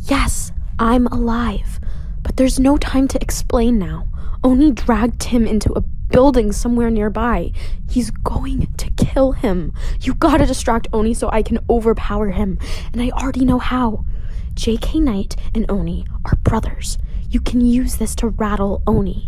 Yes, I'm alive, but there's no time to explain now. Oni dragged Tim into a building somewhere nearby. He's going to kill him. You gotta distract Oni so I can overpower him, and I already know how. JK Knight and Oni are brothers. You can use this to rattle Oni.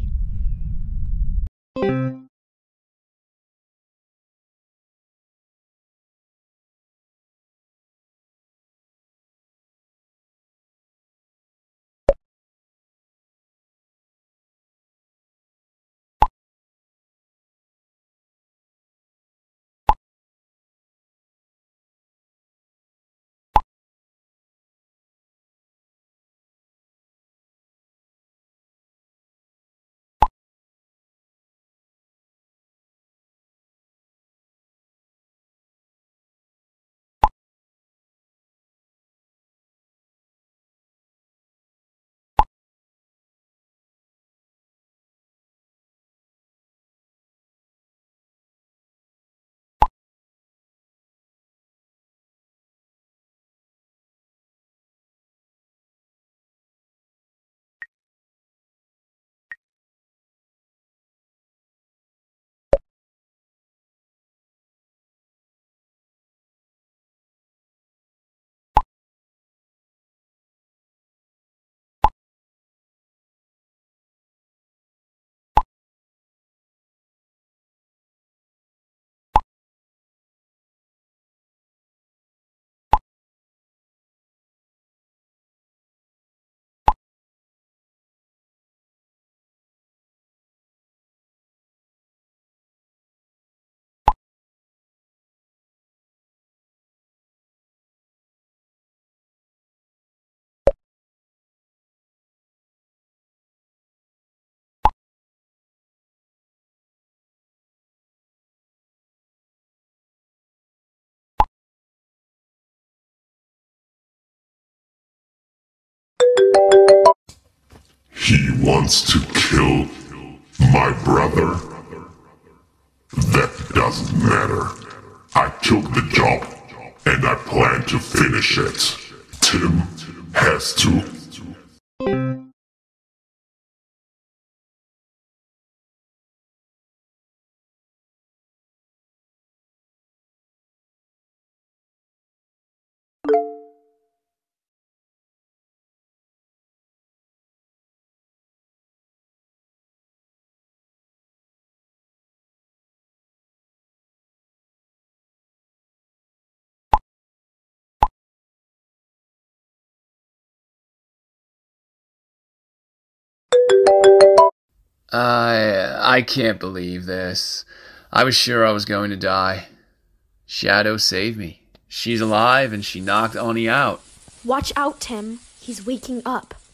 He wants to kill my brother? That doesn't matter. I took the job, and I plan to finish it. Tim has to... I can't believe this. I was sure I was going to die. Shadow saved me. She's alive and she knocked Oni out. Watch out, Tim. He's waking up.